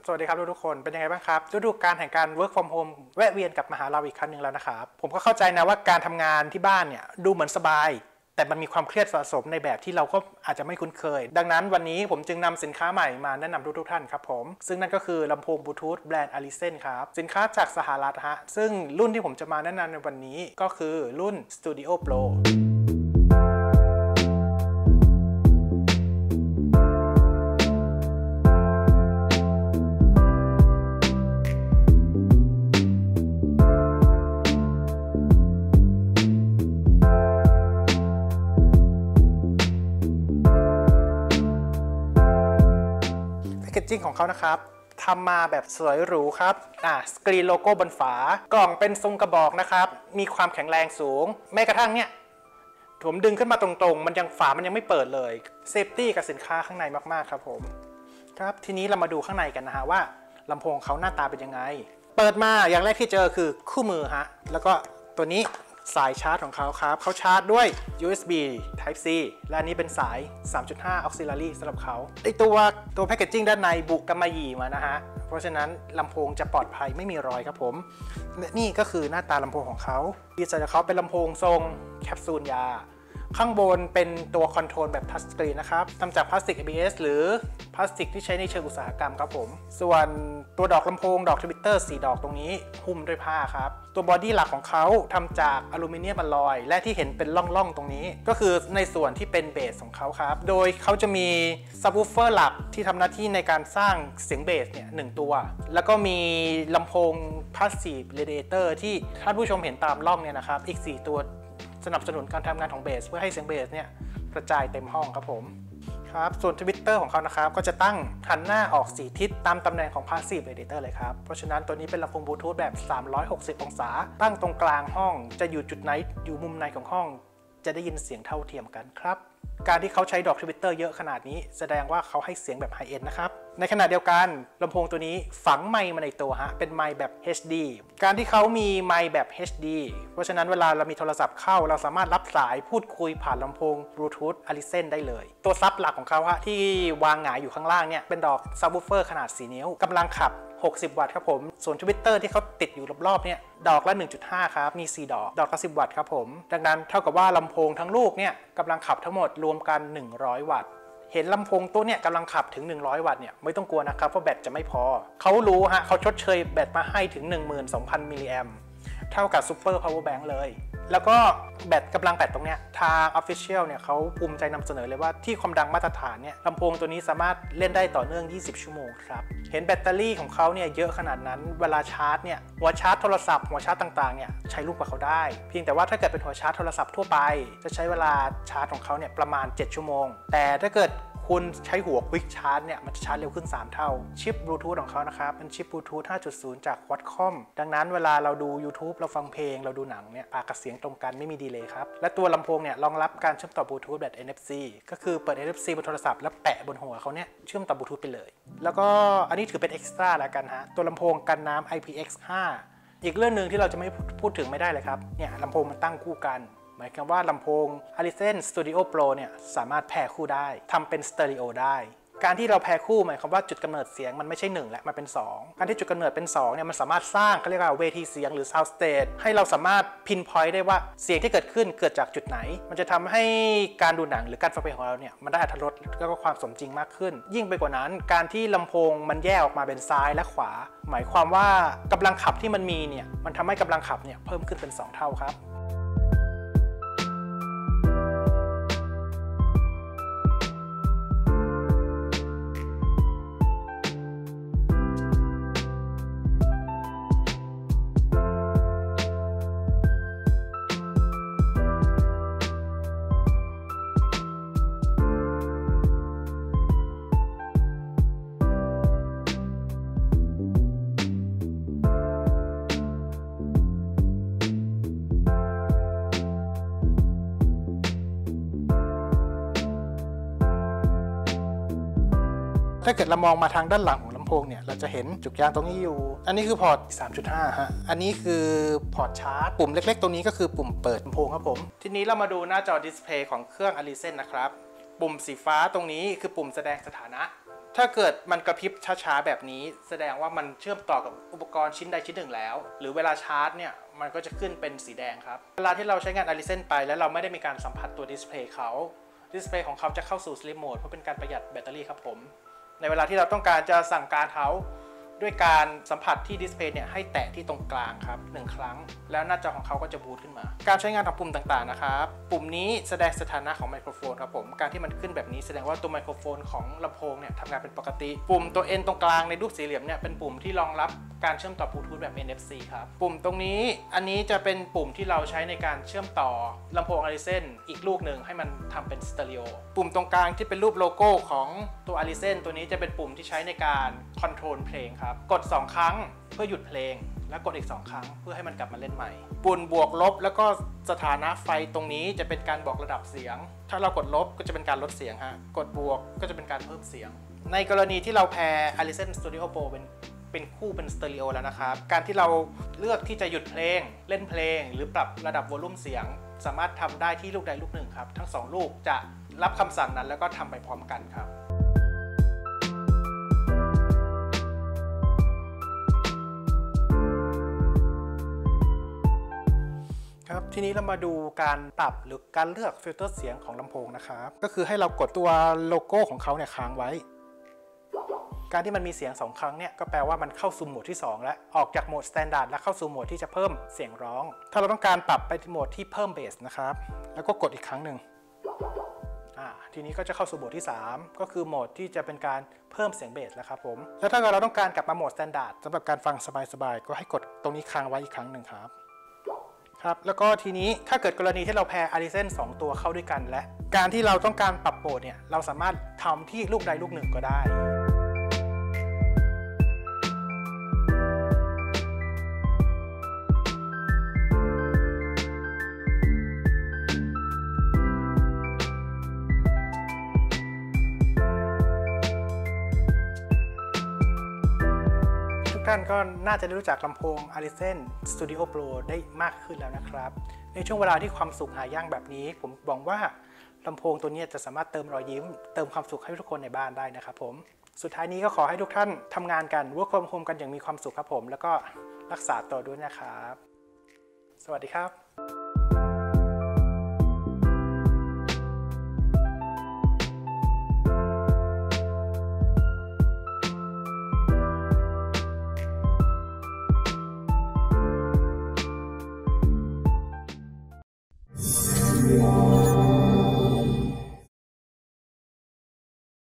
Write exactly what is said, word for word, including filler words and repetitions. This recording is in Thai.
สวัสดีครับทุกคนเป็นยังไงบ้างครับฤดูกาลแห่งการ work from home แวะเวียนกลับมาหาเราอีกครั้งหนึ่งแล้วนะครับผมก็เข้าใจนะว่าการทำงานที่บ้านเนี่ยดูเหมือนสบายแต่มันมีความเครียดสะสมในแบบที่เราก็อาจจะไม่คุ้นเคยดังนั้นวันนี้ผมจึงนำสินค้าใหม่มาแนะนำทุกๆท่านครับผมซึ่งนั่นก็คือลำโพงบลูทูธแบรนด์ Allison ครับสินค้าจากสหรัฐฮะซึ่งรุ่นที่ผมจะมาแนะนำในวันนี้ก็คือรุ่น Studio Proแพคเกจจิ้งของเขานะครับทำมาแบบสวยหรูครับอ่าสกรีนโลโก้บนฝากล่องเป็นทรงกระบอกนะครับมีความแข็งแรงสูงแม้กระทั่งเนี่ยผมดึงขึ้นมาตรงๆมันยังฝามันยังไม่เปิดเลยเซฟตี้กับสินค้าข้างในมากๆครับผมครับทีนี้เรามาดูข้างในกันนะฮะว่าลำโพงเขาหน้าตาเป็นยังไงเปิดมาอย่างแรกที่เจอคือคู่มือฮะแล้วก็ตัวนี้สายชาร์จของเขาครับเขาชาร์จด้วย ยู เอส บี Type C และอันนี้เป็นสาย สามจุดห้า Auxiliary สำหรับเขาไอตัวตัวแพคเกจจิ้งด้านในบุกกำมะหยี่มานะฮะเพราะฉะนั้นลำโพงจะปลอดภัยไม่มีรอยครับผมนี่ก็คือหน้าตาลำโพงของเขาดีไซน์ของเขาเป็นลำโพงทรงแคปซูลยาข้างบนเป็นตัวคอนโทรลแบบทัชสกรีนนะครับทำจากพลาสติก เอ บี เอส หรือพลาสติกที่ใช้ในเชิงอุตสาหกรรมครับผมส่วนตัวดอกลำโพงดอกทวิตเตอร์สี่ดอกตรงนี้หุ้มด้วยผ้าครับตัวบอดี้หลักของเขาทำจากอลูมิเนียมอลลอยและที่เห็นเป็นร่องๆตรงนี้ก็คือในส่วนที่เป็นเบสของเขาครับโดยเขาจะมีซับวูฟเฟอร์หลักที่ทำหน้าที่ในการสร้างเสียงเบสเนี่ยหนึ่งตัวแล้วก็มีลำโพงพาสซีฟเรดิเอเตอร์ที่ท่านผู้ชมเห็นตามร่องเนี่ยนะครับอีกสี่ตัวสนับสนุนการทำงานของเบสเพื่อให้เสียงเบสเนี่ยกระจายเต็มห้องครับผมครับส่วนทวิตเตอร์ของเขานะครับก็จะตั้งหันหน้าออกสี่ทิศตามตำแหน่งของ Passive Radiator เลยครับเพราะฉะนั้นตัวนี้เป็นลำโพงบลูทูธแบบสามร้อยหกสิบองศาตั้งตรงกลางห้องจะอยู่จุดไหนอยู่มุมไหนของห้องจะได้ยินเสียงเท่าเทียมกันครับการที่เขาใช้ดอกทวิตเตอร์เยอะขนาดนี้แสดงว่าเขาให้เสียงแบบไฮเอ็นด์นะครับในขณะเดียวกันลำโพงตัวนี้ฝังไมค์มาในตัวฮะเป็นไมค์แบบ เอช ดี การที่เขามีไมค์แบบ เอช ดี เพราะฉะนั้นเวลาเรามีโทรศัพท์เข้าเราสามารถรับสายพูดคุยผ่านลำโพงบลูทูธ Allison ได้เลยตัวซับหลักของเขาฮะที่วางหงายอยู่ข้างล่างเนี่ยเป็นดอกซับวูฟเฟอร์ขนาดสี่นิ้วกำลังขับหกสิบวัตต์ครับผมส่วนทวิตเตอร์ที่เขาติดอยู่รอบๆเนี่ยดอกละ หนึ่งจุดห้า ครับมีสี่ดอกดอกละสิบวัตต์ครับผมดังนั้นเท่ากับว่าลำโพงทั้งลูกเนี่ยกำลังขับทั้งหมดรวมกันหนึ่งร้อยวัตต์เห็นลำโพงตัวเนี่ยกำลังขับถึงหนึ่งร้อยวัตต์เนี่ยไม่ต้องกลัวนะครับเพราะแบตจะไม่พอเขารู้ฮะเขาชดเชยแบตมาให้ถึง หนึ่งหมื่นสองพัน มิลลิแอมป์เท่ากับซูเปอร์พาวเวอร์แบงค์เลยแล้วก็แบตกำลังแบตตรงเนี้ยทาง Official เนี่ยเขาภูมิใจนำเสนอเลยว่าที่ความดังมาตรฐานเนี่ยลำโพงตัวนี้สามารถเล่นได้ต่อเนื่องยี่สิบชั่วโมงครับเห็นแบตเตอรี่ของเขาเนี่ยเยอะขนาดนั้นเวลาชาร์จเนี่ยหัวชาร์จโทรศัพท์หัวชาร์จต่างๆเนี่ยใช้ลูกกว่าเขาได้เพียงแต่ว่าถ้าเกิดเป็นหัวชาร์จโทรศัพท์ทั่วไปจะใช้เวลาชาร์จของเขาเนี่ยประมาณเจ็ดชั่วโมงแต่ถ้าเกิดคุณใช้หัว Quick Charge เนี่ยมันจะชาร์จเร็วขึ้นสามเท่าชิปบลูทูธของเขานะครับเป็นชิปบลูทูธ ห้าจุดศูนย์ จาก Qualcomm ดังนั้นเวลาเราดู YouTube เราฟังเพลงเราดูหนังเนี่ยปากกับเสียงตรงกันไม่มีดีเลย์ครับและตัวลำโพงเนี่ยรองรับการเชื่อมต่อบลูทูธแบบ เอ็น เอฟ ซี ก็คือเปิด เอ็น เอฟ ซี บนโทรศัพท์แล้วแปะบนหัวเขาเนี่ยเชื่อมต่อบลูทูธไปเลยแล้วก็อันนี้ถือเป็นเอ็กซ์ตร้าแล้วกันฮะตัวลำโพงกันน้ำ ไอ พี เอ็กซ์ ห้า อีกเรื่องหนึ่งที่เราจะไม่พูดถึงไม่ได้เลยครับเนี่ยลำโพงมันตั้งคู่กันหมายความว่าลำโพง Allison Studio Pro เนี่ยสามารถแพร่คู่ได้ทำเป็นสเตอริโอได้การที่เราแพร่คู่หมายความว่าจุดกำเนิดเสียงมันไม่ใช่หนึ่งและมันเป็นสองการที่จุดกำเนิดเป็นสองเนี่ยมันสามารถสร้างเขาเรียกว่าเวทีเสียงหรือ sound stage ให้เราสามารถ pinpoint ได้ว่าเสียงที่เกิดขึ้นเกิดจากจุดไหนมันจะทำให้การดูหนังหรือการฟังเพลงของเราเนี่ยมันได้อรรถรสแล้วก็ความสมจริงมากขึ้นยิ่งไปกว่านั้นการที่ลำโพงมันแยกออกมาเป็นซ้ายและขวาหมายความว่ากำลังขับที่มันมีเนี่ยมันทำให้กำลังขับเนี่ยเพิ่มขึ้นเป็นสองเท่าครับถ้าเกิดเรามองมาทางด้านหลังของลำโพงเนี่ยเราจะเห็นจุกยางตรงนี้อยู่อันนี้คือพอร์ต สามจุดห้า ฮะอันนี้คือพอร์ตชาร์จปุ่มเล็กๆตรงนี้ก็คือปุ่มเปิดลำโพงครับผมทีนี้เรามาดูหน้าจอดิสเพลย์ของเครื่อง Allison นะครับปุ่มสีฟ้าตรงนี้คือปุ่มแสดงสถานะถ้าเกิดมันกระพริบช้าๆแบบนี้แสดงว่ามันเชื่อมต่อกับอุปกรณ์ชิ้นใดชิ้นหนึ่งแล้วหรือเวลาชาร์จเนี่ยมันก็จะขึ้นเป็นสีแดงครับเวลาที่เราใช้งาน Allison ไปแล้วเราไม่ได้มีการสัมผัสตัวดิสเพลย์เขาดิสเพลย์ของเขาจะเข้าสู่ Sleep Mode เพราะเป็นการประหยัดแบตเตอรี่ครับผมในเวลาที่เราต้องการจะสั่งการเขาด้วยการสัมผัสที่ดิสเพลย์เนี่ยให้แตะที่ตรงกลางครับหนึ่งครั้งแล้วหน้าจอของเขาก็จะบูตขึ้นมาการใช้งานของปุ่มต่างๆนะครับปุ่มนี้แสดงสถานะของไมโครโฟนครับผมการที่มันขึ้นแบบนี้แสดงว่าตัวไมโครโฟนของลำโพงเนี่ยทำงานเป็นปกติปุ่มตัว N ตรงกลางในรูปสี่เหลี่ยมเนี่ยเป็นปุ่มที่รองรับการเชื่อมต่อบลูทูธแบบ เอ็น เอฟ ซี ครับปุ่มตรงนี้อันนี้จะเป็นปุ่มที่เราใช้ในการเชื่อมต่อลำโพง Allison อีกลูกหนึ่งให้มันทำเป็นสเตอริโอปุ่มตรงกลางที่เป็นรูปโลโก้ของตัว Allison ตัวนี้จะเป็นปุ่มที่ใช้ในการคอนโทรลเพลงครับกดสองครั้งเพื่อหยุดเพลงแล้วกดอีกสองครั้งเพื่อให้มันกลับมาเล่นใหม่ปุ่มบวกลบแล้วก็สถานะไฟตรงนี้จะเป็นการบอกระดับเสียงถ้าเรากดลบก็จะเป็นการลดเสียงฮะกดบวกก็จะเป็นการเพิ่มเสียงในกรณีที่เราแพร์ Allison Studio Pro เป็นเป็นคู่เป็นสเตอริโอแล้วนะครับการที่เราเลือกที่จะหยุดเพลงเล่นเพลงหรือปรับระดับวอลลุ่มเสียงสามารถทำได้ที่ลูกใดลูกหนึ่งครับทั้งสองลูกจะรับคำสั่งนั้นแล้วก็ทำไปพร้อมกันครับครับทีนี้เรามาดูการปรับหรือการเลือกฟิลเตอร์เสียงของลำโพงนะครับก็คือให้เรากดตัวโลโก้ของเขาเนี่ยค้างไว้การที่มันมีเสียงสองครั้งเนี่ยก็แปลว่ามันเข้าสู่โหมดที่สองและออกจากโหมด Standard และเข้าสู่โหมดที่จะเพิ่มเสียงร้องถ้าเราต้องการปรับไปที่โหมดที่เพิ่มเบสนะครับแล้วก็กดอีกครั้งหนึ่งอ่าทีนี้ก็จะเข้าสู่โหมดที่สามก็คือโหมดที่จะเป็นการเพิ่มเสียงเบสแล้วครับผมแล้วถ้าเราต้องการกลับมาโหมด Standard สำหรับการฟังสบายๆก็ให้กดตรงนี้ค้างไว้อีกครั้งหนึ่งครับครับแล้วก็ทีนี้ถ้าเกิดกรณีที่เราแพร์ Allison สองตัวเข้าด้วยกันและการที่เราต้องการปรับโหมดเนี่ยเราสามารถทำที่ลูกใดลูกหนึ่งก็ได้ท่านก็น่าจะได้รู้จักลำโพง Allison Studio Pro ได้มากขึ้นแล้วนะครับในช่วงเวลาที่ความสุขหายากแบบนี้ผมหวังว่าลำโพงตัวนี้จะสามารถเติมรอยยิ้มเติมความสุขให้ทุกคนในบ้านได้นะครับผมสุดท้ายนี้ก็ขอให้ทุกท่านทำงานกัน work from home กันอย่างมีความสุขครับผมแล้วก็รักษาตัวด้วยนะครับสวัสดีครับ